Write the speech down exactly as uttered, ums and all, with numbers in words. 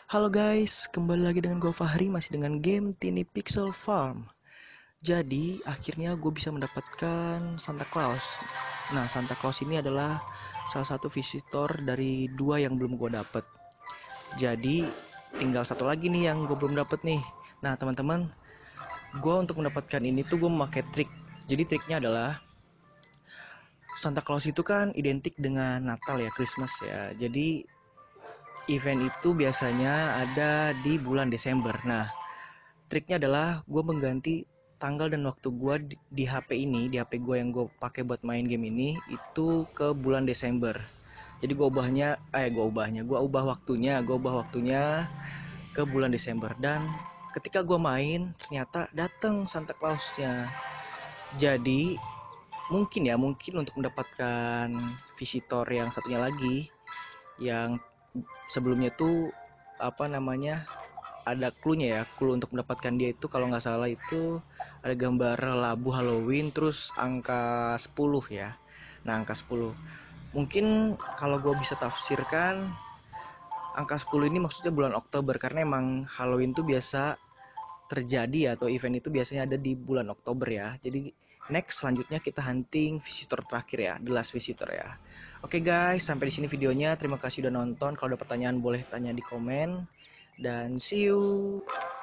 Halo guys, kembali lagi dengan gue Fahri, masih dengan game Tiny Pixel Farm. Jadi akhirnya gue bisa mendapatkan Santa Claus. Nah, Santa Claus ini adalah salah satu visitor dari dua yang belum gue dapet. Jadi tinggal satu lagi nih yang gue belum dapet nih. Nah teman-teman, gue untuk mendapatkan ini tuh gue memakai trik. Jadi triknya adalah Santa Claus itu kan identik dengan Natal ya, Christmas ya. Jadi event itu biasanya ada di bulan Desember. Nah, triknya adalah gue mengganti tanggal dan waktu gue di, di H P ini, di H P gue yang gue pakai buat main game ini itu ke bulan Desember. Jadi gue ubahnya, eh gue ubahnya, gue ubah waktunya, gue ubah waktunya ke bulan Desember. Dan ketika gue main ternyata datang Santa Clausnya. Jadi mungkin ya, mungkin untuk mendapatkan visitor yang satunya lagi, yang sebelumnya tuh apa namanya, ada clue-nya ya. Clue untuk mendapatkan dia itu kalau nggak salah itu ada gambar labu Halloween terus angka sepuluh ya. Nah, angka sepuluh. Mungkin kalau gue bisa tafsirkan angka sepuluh ini maksudnya bulan Oktober, karena emang Halloween tuh biasa terjadi atau event itu biasanya ada di bulan Oktober ya. Jadi next selanjutnya kita hunting visitor terakhir ya, the last visitor ya. Oke guys, sampai di sini videonya. Terima kasih udah nonton. Kalau ada pertanyaan boleh tanya di komen dan see you.